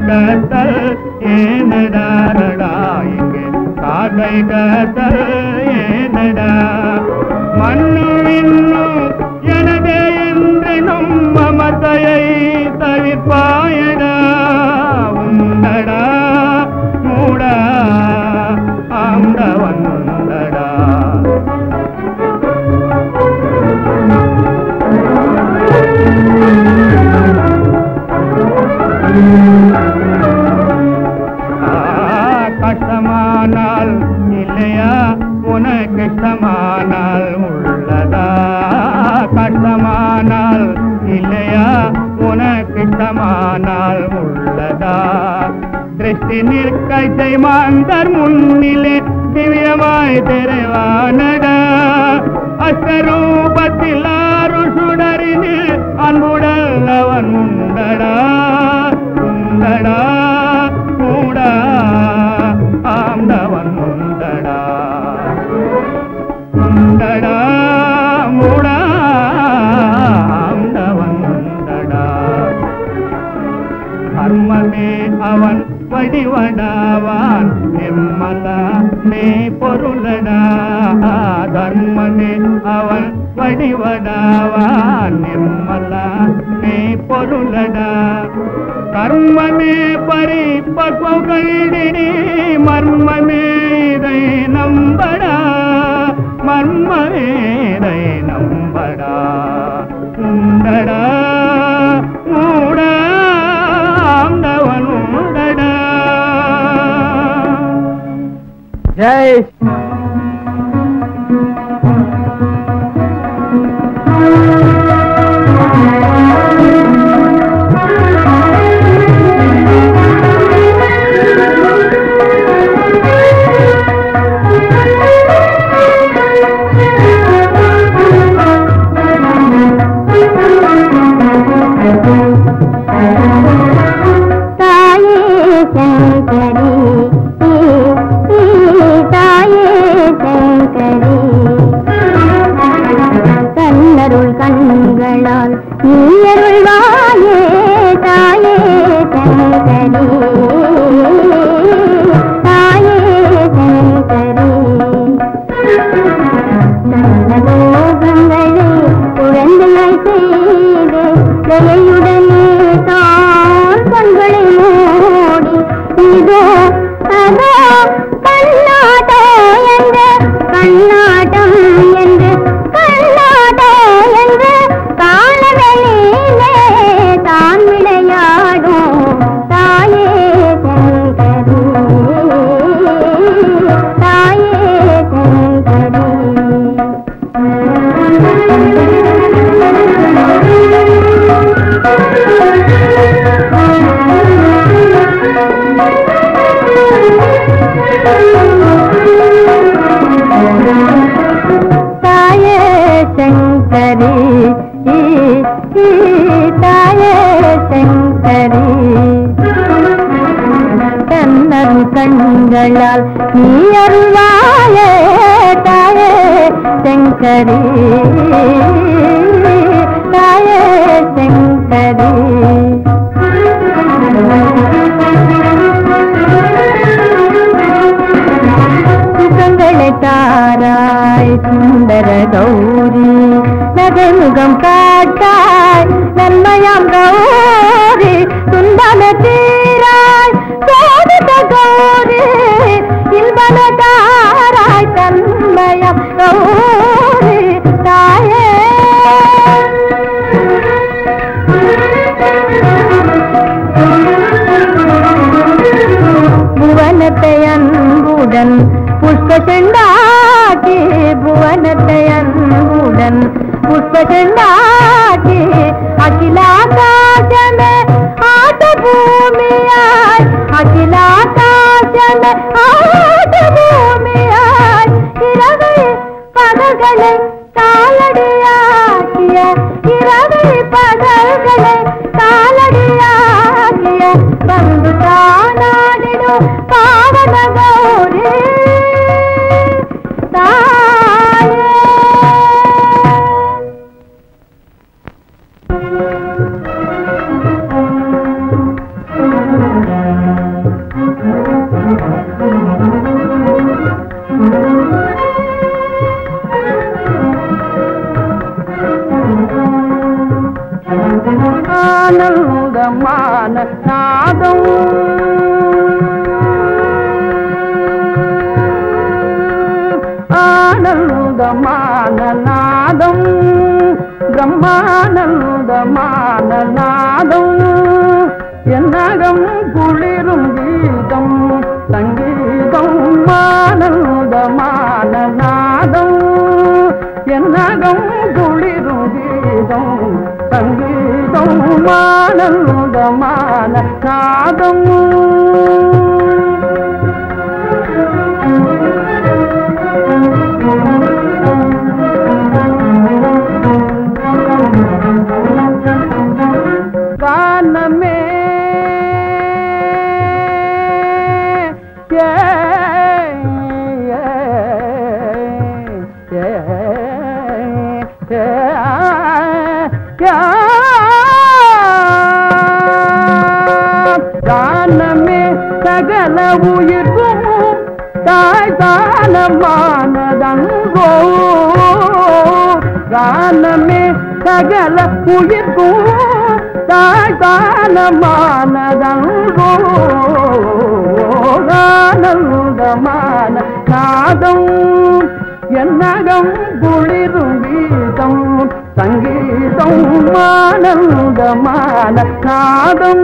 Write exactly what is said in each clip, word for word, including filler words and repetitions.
கத்தல் ஏனடாரடா இங்கே காக்கை கத்தல் ஏனடா மண்ணு இன்னும் எனதே என்றும் மமதையை தவிப்பாயடா உண்டடா மூடா ஆண்டவன் உண்டடா கஷ்டமானால் இல்லையா உனக்கு இஷ்டமானால் உள்ளதா கஷ்டமானால் இல்லையா உனக்கு இஷ்டமானால் உள்ளதா திருஷ்டி நிற்கை மாந்தர் முன்னிலே திவ்யமாய் தெரவானடா அஸ்வரூபத்தில் ஆறு சுடரினு அன்புடல்லவன் உண்டடா உண்டடா மூடா ஆண்டவன் உண்டடா உண்டடா மூடா ஆண்டவன் உண்டடா கர்மமே அவன் வடிவடாவான் நிம்மலா மே பொருளடா தர்மமே அவன் வடிவடாவான் நிம்மலா மே பொருளடா கர்மமே பரிபக்வகள்டினி மர்மமே இதை நம்படா மர்மமே இதை நம்படா உண்டடா மூடா ஆண்டவன் உண்டடா ஜெய் கண்களால் நீ அருள்வாயே தாயே சங்கரி தாயே சங்கரி சுகங்களை தாராய் சுந்தர கௌரி நகைமுகம் காட்டாய் நன்மையாம் கௌரி துன்பன தீராய் சோதித கௌரி இன்பன தாராய் தன்மயம் கௌரி தாயே புவனத்தை அன்புடன் புஷ்ப செண்டாக்கி புவனத்தை அன்புடன் புஷ்ப செண்டாக்கி அகிலாகாசமே ஆட்ட பூமியாய் அகிலாகாசமே ஆட்ட பூமியாய் இரவை பகல்களை காலடியாக்கிய இரவை பகல்களை காலடியாக்கிய வந்து தானாடிடும் பாவன கௌரி தாயே பிரம்மானந்தமான நாதம் பிரம்மானந்தமான நாதம் என்னகம் குளிரும் கீதம் சங்கீதம் ஆனந்தமான நாதம் என்னகம் குளிரும் கீதம் சங்கீதம் ஆனந்தமான நாதம் கானமே கானமே சகல உயிர்க்கும் தாய் தானமானதங்கோ கானமே சகல உயிர்க்கும் தாய் தானமானதங்கோ ஆனந்தமான நாதம் என்னகம் குளிரும் கீதம் சங்கீதம் ஆனந்தமான நாதம்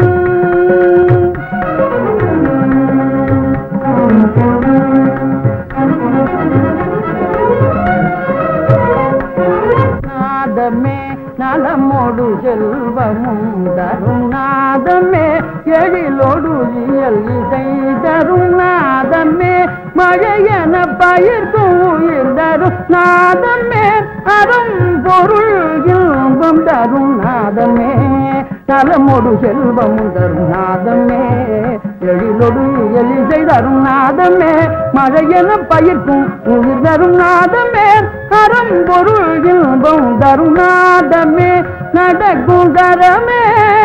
நாதமே நலமோடு செல்வமும் தரும் நாதமே எழிலோடு இயல் இசை தரும் நாதமே மழையென பயிர்க்கும் உயிர் தரும் நாதமே அரும் பொருள் இன்பம் தரும் நாதமே நலமோடு செல்வமும் தரும் நாதமே எழிலோடு இயல் இசை தரும் நாதமே மழையென பயிர்க்கும் உயிர் தரும் நாதமே அரும் பொருள் இன்பம் தரும் நாதமே நடக்கும் தரமே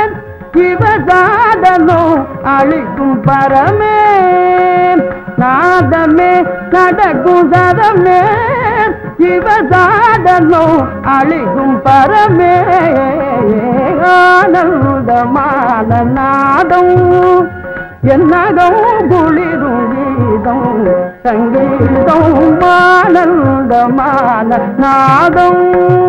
சிவசாதனோ அழிக்கும் பரமே நாதமே நடக்கும் தரமே சிவசாதனோ அழிக்கும் பரமே ஆனந்தமான நாதம் என்னகம் குளிரும் கீதம் சங்கீதம் ஆனந்தமான நாதம்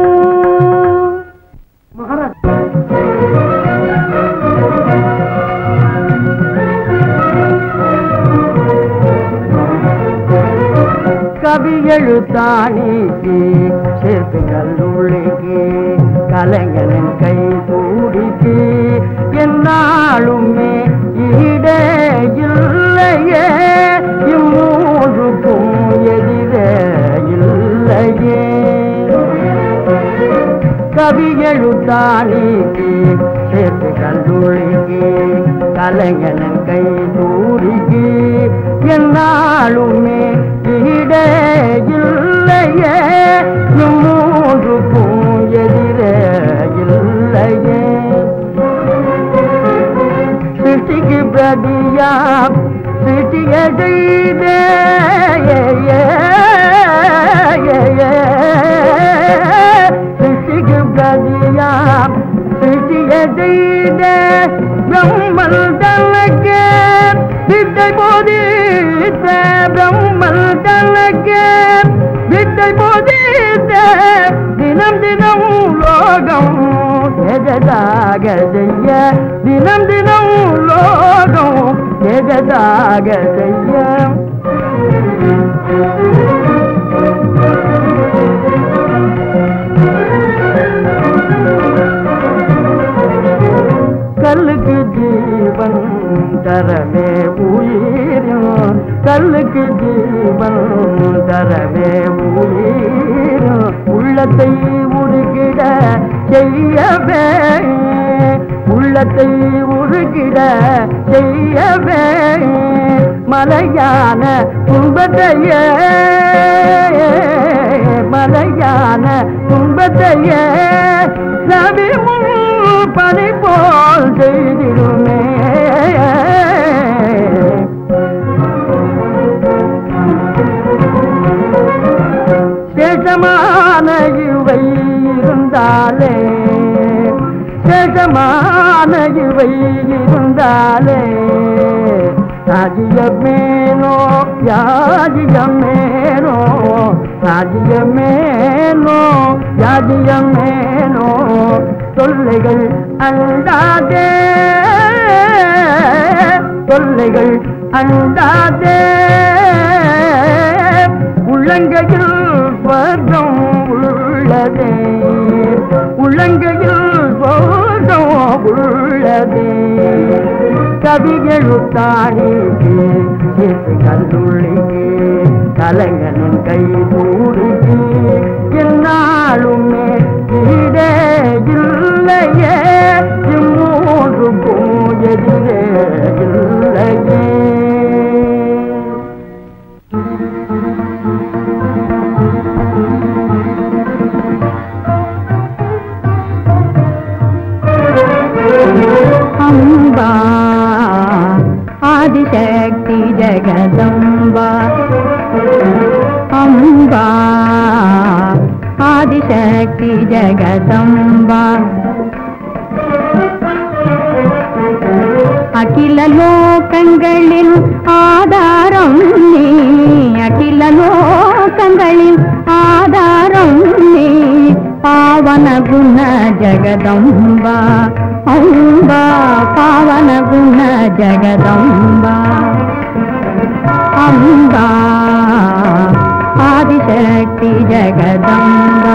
கவி எழுத்தாணிக்கு சேர்த்துகள் உழுகி கலைஞனின் கை கூடிக்கு என்னாலுமே ஈடே இல்லையே இம்மூன்றுக்கும் எதிரே இல்லையே கவி எழுத்தாணிக்கு சேர்த்துகள் உழுகி கலைஞனின் கை கூடிக்கு என்னாலுமே ஈடே இல்லையே மூன்றுக்கும் எதிரே இல்லையே சிட்டிக்கு பிரதியா சிட்டிய செய்தே சிட்டிக்கு பிரதியா சிட்டிய செய்தே பிரம்மல் தனக்கு வித்தை போதித்த பிரம்மல் தனக்கு வித்தை போதித்த தினம் தினம் லோகம் எதாக செய்ய தினம் தினம் லோகம் எதாக செய்ய கல்லுக்கு ஜீவன் தரவே உயிரும் கல்லுக்கு ஜீவன் தரவே உயிரும் உள்ளத்தை உருகிட செய்யவே உள்ளத்தை உருகிட செய்யவே மலையான துன்பத்தையே மலையான துன்பத்தையே நபி பனை போல் செய்திடுமே சேஷமான இவை இருந்தாலே சேஷமான இவை இருந்தாலே ராஜ்யமேனோ யாஜ்யமேனோ ராஜ்யமேனோ ராஜ்யமேனோ தொல்லைகள் அண்டாதே தொல்லைகள் அண்டாதே உள்ளங்கையில் ஸ்வர்க்கம் உள்ளதே உள்ளங்கையில் ஸ்வர்க்கம் உள்ளதே கவிகளுத்தாடிக்கு கல்லுள்ளிக்கு கலைஞனின் கை கூடிக்கு என்னாலுமே ஈடே இல்லையே இம்மூன்றுக்கும் எதிரே இல்லையே அம்பா ஆதிசக்தி ஜெகதம்பா அம்பா ஆதிசக்தி ஜெகதம்பா அகில லோகங்களின் ஆதாரம் நீ அகில லோகங்களின் ஆதாரம் நீ பாவன குண ஜெகதம்பா அம்பா பாவன குண ஜெகதம்பா அம்பா ஆதிசக்தி ஜெகதம்பா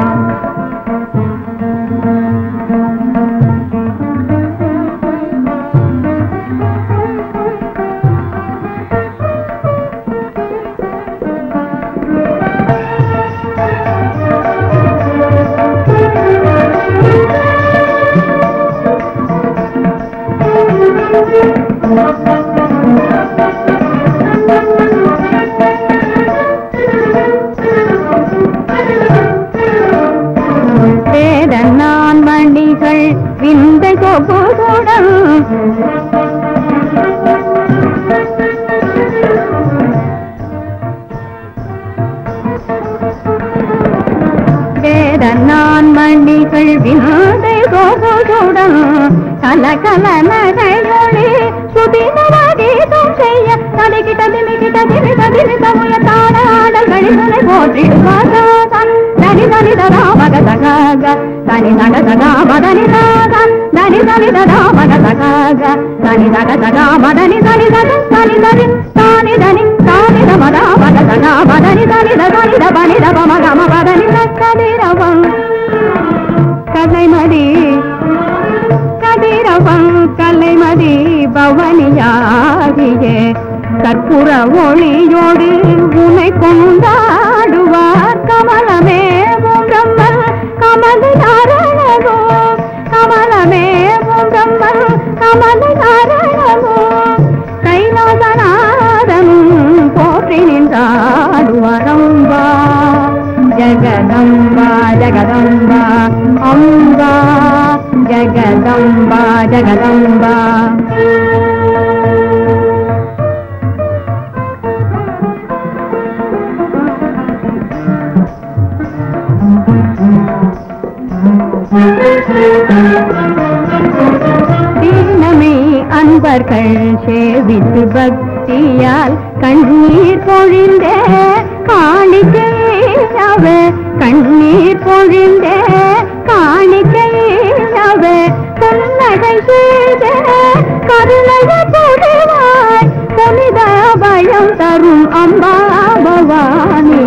வேதனான் மணிகள் விந்தை சொகுடன் வேதனான் மணிகள் விந்தை சொகுடன் கல கல நடையொளி சுதினவாதீதம் செய்ய தனிக்கிட்ட திமிக்கிட்ட திமித திமித முய தாடாடல் கழிதனை போற்றிடுவாதான் தனி தனி ததா மக தகாக தனி தக தகா மதனி தாதான் தனி தனி ததா மக தகாக தனி தக தகா மதனி தனி தக தனி தனி தானி தனி தானி த மதா மக தகா மதனி தனி த தனி த பனி த பம கம பதனி த கதிரவம் கலைமதி கதிரவம் கலைமதி பவனியாகியே கற்பூர ஒளியோடு உனை கொண்டாடுவார் கமலமே பிரம்மன் கமல நாரணமோ கமலமே பிரம்மன் கமல நாரணமோ கைலாசநாதனும் போற்றி நின்றாடுவாரம்பா ஜகதம்பா ஜகதம்பா அம்பா ஜகதம்பா ஜகதம்பா தீனமே அன்பர்கள் சேவித்து பக்தியால் கண்ணீர் பொழிந்தே காணிக்கையாவே கண்ணீர் பொழிந்தே காணிக்கையாவே புன்னகை செய்த கருணைய புரிவாய் புனித பயம் தரும் அம்பா பவானி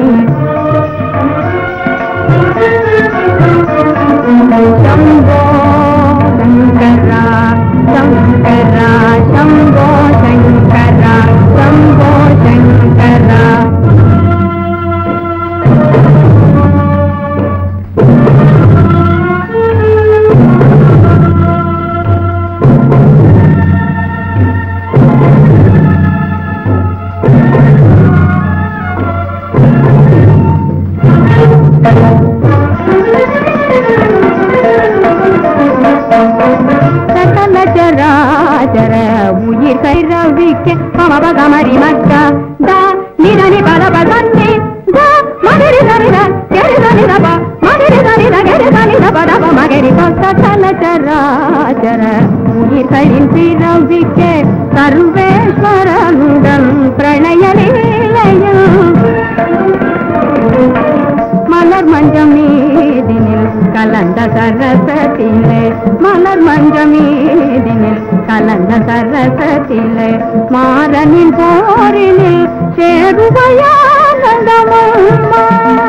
शंभो शंकरा शंकरा शंभो शंकरा शंभो शंकरा சகலச்சராச்சர உயிர் கைரவிக்க பமபகமரி மக்கா தா நிதனி பதபதன்னி தா மகரி தரித கெரி தரிதப மகரி தரித கெரி தரிதபதப மகரி சகலச்சராச்சர உயிர் கையின் பிறவிக்க சர்வேஸ்வரனுடன் பிரணய லீலையும் மலர் மஞ்சம் மீதினில் கலந்த சரசத்திலே மலர் மஞ்சம் மீதினில் கலந்த சரசத்திலே மாறனின் போரினில் சேருவையானந்தமம்மா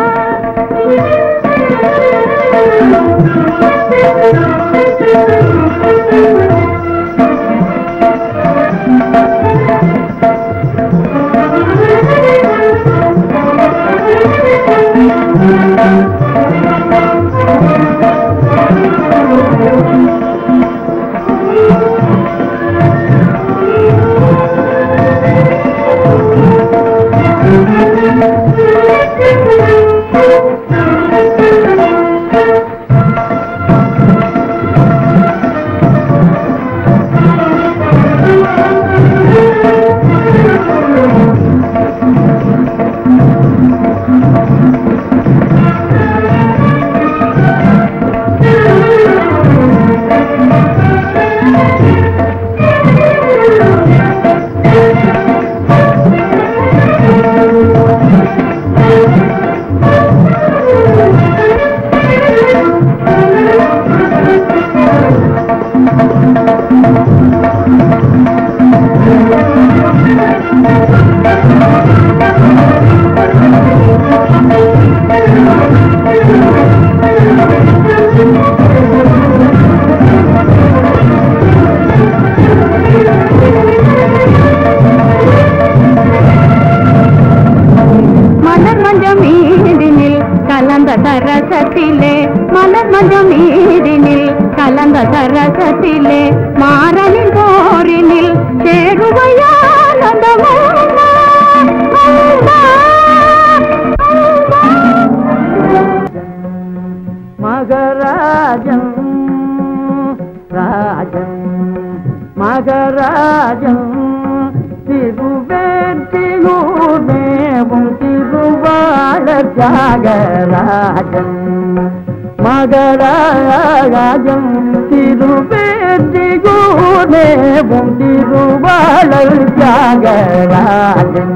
சரசத்திலே மலர் மஞ்சம் மீதினில் கலந்த சரசத்திலே மாறனின் போரினில் சேருவையானந்தமம்மா மகராஜன் ராஜன் மகராஜன் திருவேற்றியூர் மேவும் திருவாளர் தியாகராஜன் மகராஜன் திருவேற்றியூர் மேவும் திருவாளர் தியாகராஜன்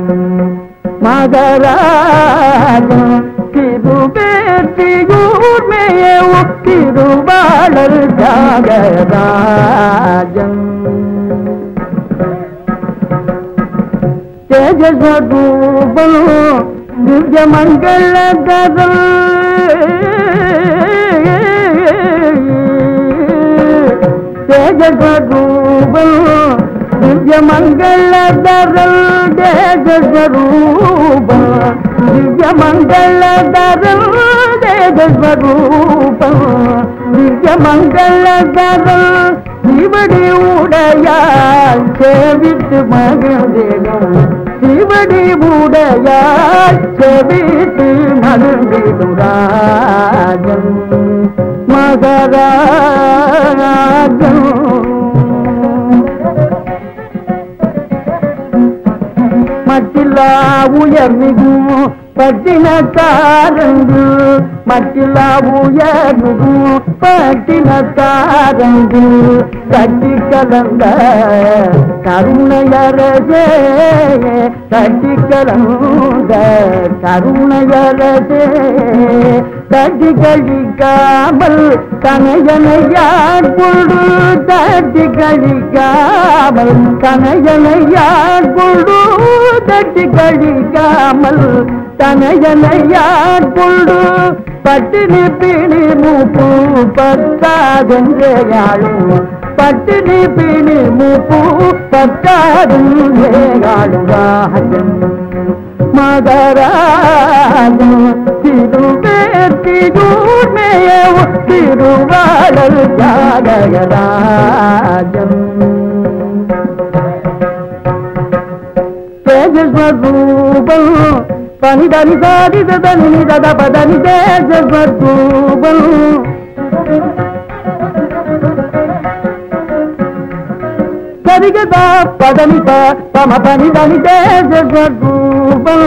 மகராஜன் திருவேற்றியூர் மேவும் திருவாளர் தியாகராஜன் தேஜஸ்வரூபம் திவ்ய மங்களதரம் தேஜஸ்வரூபம் திவ்ய மங்களதரம் தேஜஸ்வரூபம் திவ்ய மங்களதரம் தேஜஸ்வரூபம் திவ்ய மங்களதரம் சிவடி உடையால் சேவித்து மகிழ்ந்தேனும் சிவடி உடையால் செவித்து மகிழ்ந்திடும் ராஜன் மகராஜன் மட்டில்லா உயர் மிகும் பட்டினத்தாரங்கு மட்டில்லா உயர் மிகும் பட்டினத்தாரங்கு கட்டி கலந்த கருணையரசே கட்டி கலந்த கருணையரசே தட்டி கழிக்காமல் கனையனையாட்கொண்டு தட்டி கழிக்காமல் கனையனையாட்கொண்டு தட்டி கழிக்காமல் தனையனையாட்கொண்டு பட்டினி பிணி மூப்பு பத்தாதென்றேயாளும் பட்டினி பிணி மூப்பு பத்தாதும் ஏகாளும் ராஜன் மகராஜன் திருவேற்றியூர் மேவும் திருவாளர் தியாகராஜன் தேஜஸ்வரூபம் பனிதனி சாதி தனி தத பதனி தேஜஸ்வரூபம் சரிகதா பதனி பம பனிதனி தேஜஸ்வரூபம்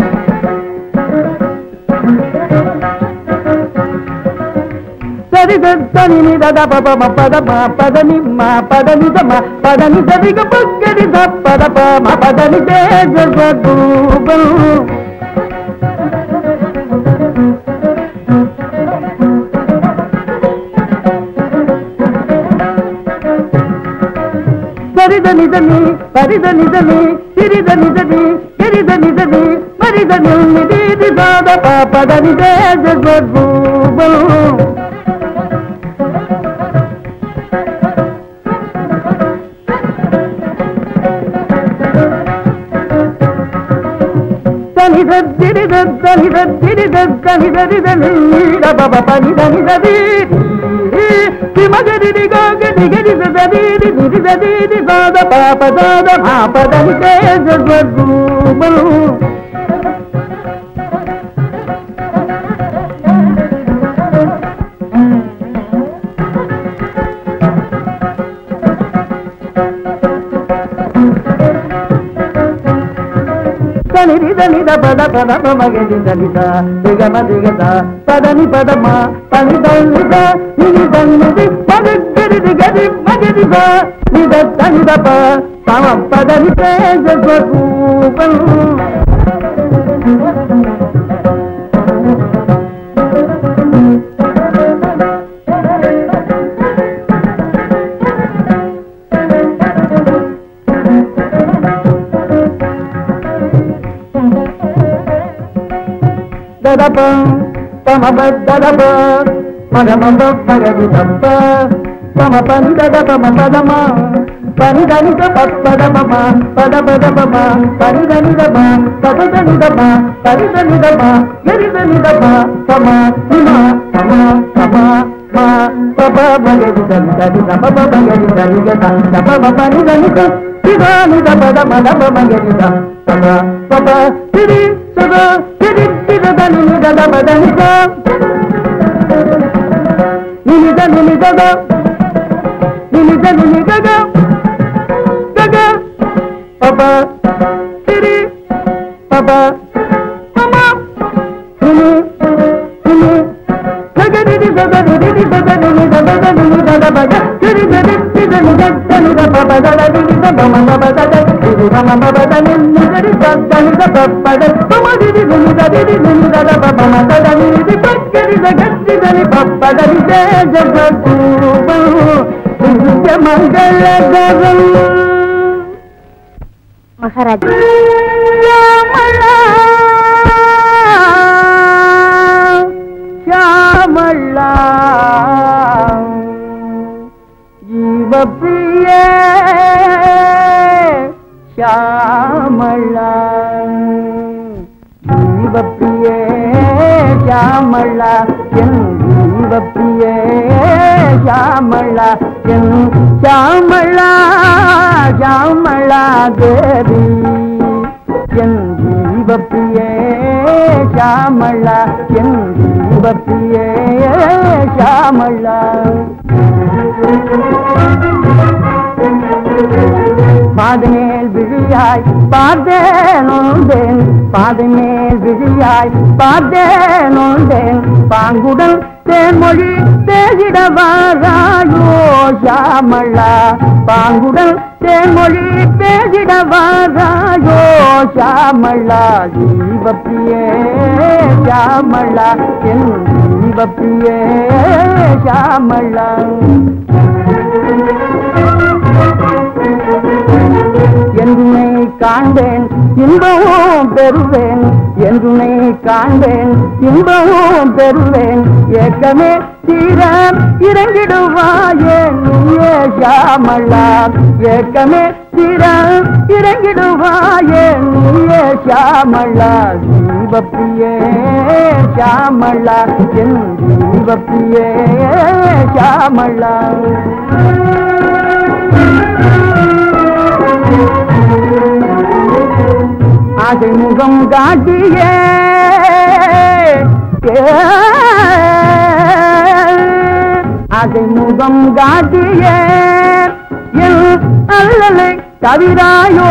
சரிதனி தத பம பத பதனி மா பதனி தம பதனி சரிக பக்கடி பத பம பதனி தேஜஸ்வரூபம் சரித நிதனி பரித நிதனி சிறித நிதனி எரித நிதனி மரித நிதி சாத பாபத நிதேஜூபம் నిద నిద పద పద మగని దలిత దిగమ దిగత పదని పదమ పని దలిత నిని దన్నిది పదగరి దిగది మగదిద నిద తనిదప తమ పదని తేజస్వరూపం దదప తమ దదప మగమ పగది దప్ప తమ పని దదప పదమ పని దనిద పదమ పద పదమ పని దనిదమ పద దనిదమ పని దనిదమ ఎరి దనిదమ తమ నిమ తమ తమ మా పప మగది దనిద పప మగది దనిద తమ పని దనిద శివానిద పద మదప మగది తమ పప సిరి సద సిరి సిరదని నిద పదనిద నినిద నినిద నినిద నినిద గగ పప సిరి పప మమ నిని నిని గగది సద నిది సద నిద పద నిద పద సిరి సిరి సిద నిద నిద పప దద నిద మమ పద నిద మమ పద నిద సద నిద పద మమ నిది నిద నిది నిద పప మద నిది పక్కరి గట్టి దని పప దని జగద్రూపం నిత్య మంగళగరం மகாராஜா శ్యామళ జీవప్రియ శ్యామళ జీవప్రియ శ్యామళ என் ஜீவப்பிரிய శ్యామళ என் శ్యామళ శ్యామళ தேவி என் ஜீவப்பிரிய శ్యామళ என் ஜீவப்பிரிய శ్యాமళ பாதமேல் விழியாய் பார்த்தேன் நொந்தேன் பாதமேல் விழியாய் பார்த்தேன் நொந்தேன் பாங்குடன் தேன்மொழி பேசிடவாராயோ ஷாமளா பாங்குடன் தேன்மொழி பேசிடவாராயோ ஷாமளா ஜீவப்பிரியே ஷாமளா என் ஜீவப்பிரியே ஷாமளா என்றுனை காண்பேன் இன்பமும் பெறுவேன் என்றுனை காண்பேன் இன்பமும் பெறுவேன் ஏக்கமே தீர இறங்கிடுவாயே நீயே ஷாமளா ஏக்கமே தீர இறங்கிடுவாயே நீயே ஷாமளா ஜீவப்பிரியே ஷாமளா என் ஜீவப்பிரியே ஷாமளா ஆசை முகம் காட்டியே ஆசை முகம் காட்டியே என் அல்லலை தவிராயோ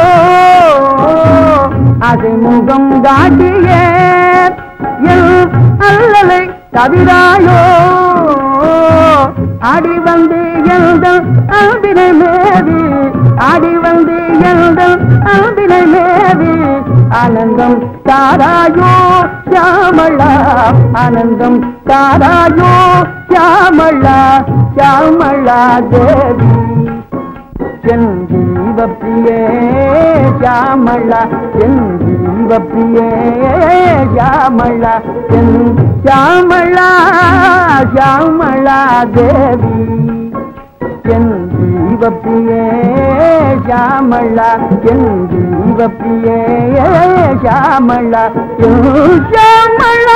ஆசை முகம் காட்டியே என் அல்லலை தவிராயோ ஆடி வந்து எழுதல் அன்பினை மேவி ஆடி வந்து எழுதல் அன்பினை மேவி ஆனந்தம் தாராயோ ஷாமளா ஆனந்தம் தாராயோ ஷாமளா ஷாமளா தேவி என் ஜீவப்பிரியே ஷியாமளா என் ஜீவப்பிரியே ஷியாமளா என் ஷியாமளா ஷியாமளா தேவி என் ஜீவப்பிரியே ஷியாமளா என் ஜீவப்பிரியே ஷியாமளா என் ஷியாமளா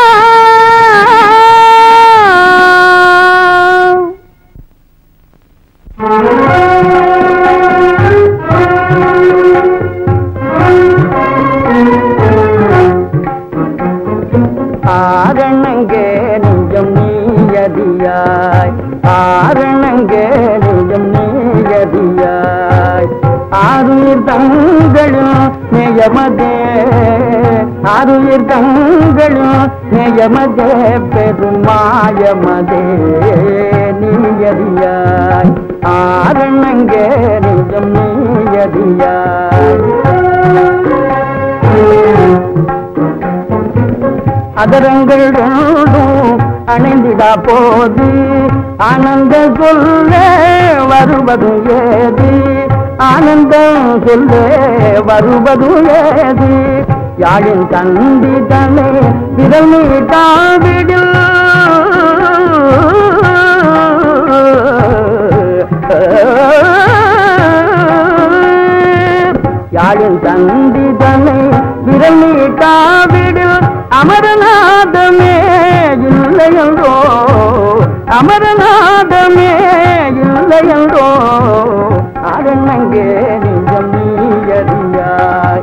ஆரணங்கே நெஞ்சம் நீயதியாய் ஆரணங்கே நெஞ்சம் நீயதியாய் ஆருயிர் தங்களும் நேயமதே ஆருயிர் தங்களும் நேயமதே பெருமாயமதே நீயதியாய் ஆரணங்கே நெஞ்சம் நீயதியாய் அதரங்கள் ரெண்டும் அணைந்திடா போது ஆனந்த சொல்ல வருவது ஏது ஆனந்தம் சொல்ல வருவது ஏது யாழின் தந்தி தன்னை விரல் நீட்டாவிடில் யாழின் தந்தி தன்னை விரல் நீட்டாவிடில் அமரநாதமே இல்லையன்றோ அமரநாதமே இல்லையன்றோ அரணங்கே நிஜம் நீயறியாய்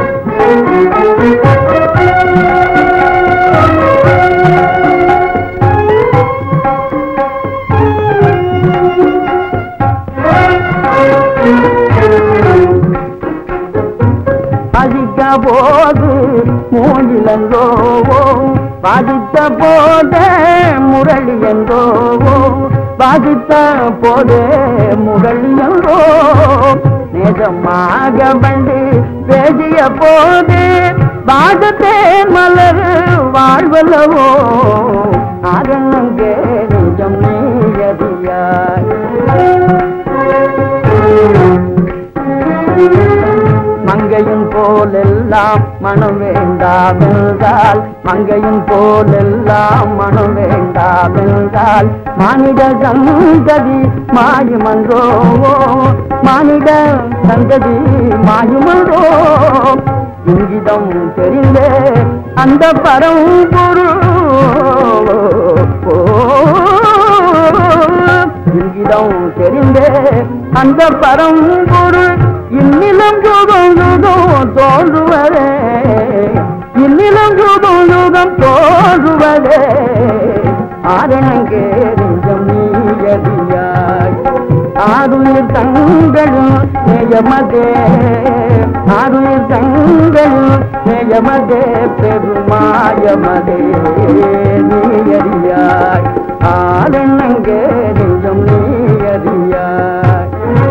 பாதித்த போது மூங்கிலந்தோவோ பாதித்த போதே முரளி என்றோவோ பாதித்த போதே முரளி என்றோ நேசமாக வந்து பேசிய போது பாதத்தேன் மலர் வாழ்வல்லவோ ஆரணங்கே நிஜம் நீயதியாய் மங்கையும் போலெல்லாம் மனம் வேண்டாமென்றால் மங்கையும் போலெல்லாம் மனம் வேண்டாமென்றால் மானிட சங்கதி மாயுமன்றோ மானிட சங்கதி மாயுமன்றோ இங்கிதம் தெரிந்தே அந்த பரம்பொருள் இங்கிதம் தெரிந்தே அந்த பரம்பொருள் இன்னிலம் யுகம் யுகம் தோன்றுவதே இன்னிலம் யுகம் யுகம் தோன்றுவதே ஆரணங்கே நிஜம் நீயதியாய் ஆருயிர் தங்களும் நேயமதே ஆருயிர் தங்களும் நேயமதே பெருமாயமதே நீயறியாய் ஆரணங்கே நிஜம் நீயறியாய்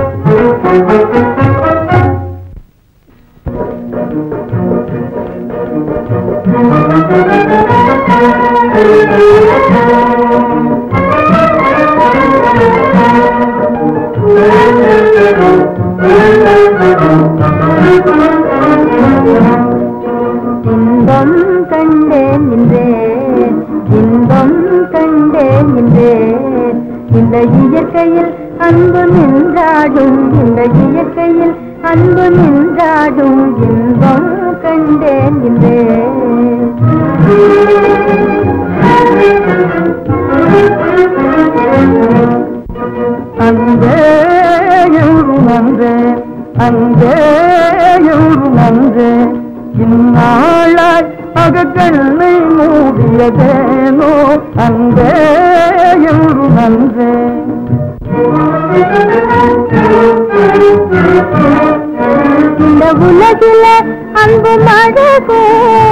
இன்பம் கண்டேன் நின்றேன் இன்பம் கண்டேன் நின்றேன் இந்த இயற்கையில் அன்பு நின்றாடும் இந்த இயற்கையில் அன்பு நின்றாடும் இன்பம் கண்டேன் நின்றேன் அங்கே நன்று அங்கே நன்று இந்நாளாய் அகக்கண்ணை மூடியதேனோ அங்கே நன்று இந்த உலகில அன்பு மழகோ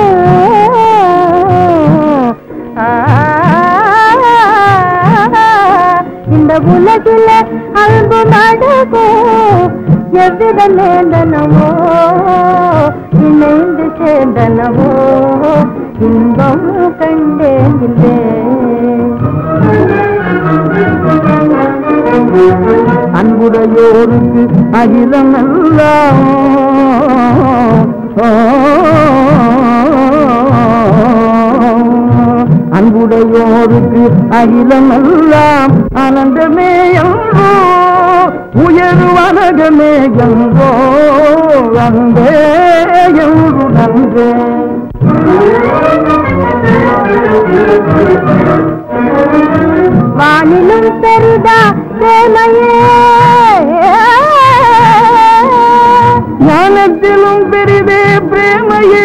இந்த உலகில அன்பு மழகோ எவ்வித நேர்ந்தனவோ இணைந்து சேர்ந்தனவோ இன்பம் கண்டேன் அன்புடையோருக்கு அகிலம் எல்லாம் அன்புடையோருக்கு அகிலம் எல்லாம் ஆனந்தமே என்றோ உயர்வனகமே என்றோ அன்பே என்று நன்றே. வானிலும் பெரிதா பிரேமையே ஞானத்திலும் பெரிதே பிரேமையே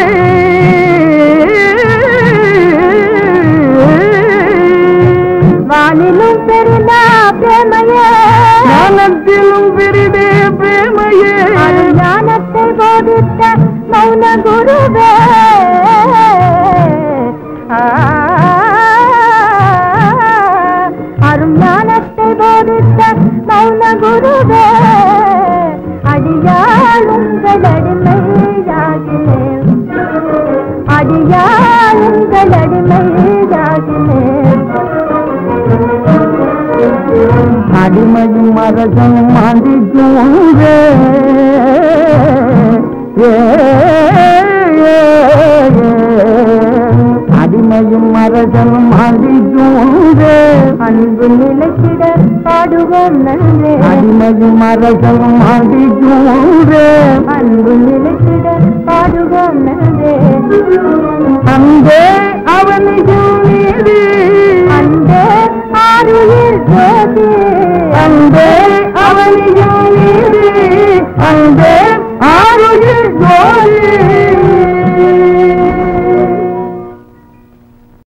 வானிலும் பெரிதா பிரேமையே ஞானத்திலும் பெரிதே பிரேமையே ஞானத்தை போதித்த மௌன குருவே அரும் ஞானத்தை போதித்த மௌன குருவே அடியாள் உங்கள் அடிமையாகினேன் அடியாள் உங்கள் அடிமையாகினேன் அடிமையும் அரசனும் ஆண்டிக்கும் ஒன்றே அடிமையும் அரசனும் ஆண்டிக்கும் ஒன்றே அன்பு நிலைத்திட பாடுவோம் நன்றே அடிமையும் அரசனும் ஆண்டிக்கும் ஒன்றே அன்பு நிலைத்திட பாடுவோம் நன்றே அன்பே அவனிக்கும் நீதி அன்பே ஆருயிர் ஜோதி அன்பே அவனிக்கும் நீதி அன்பே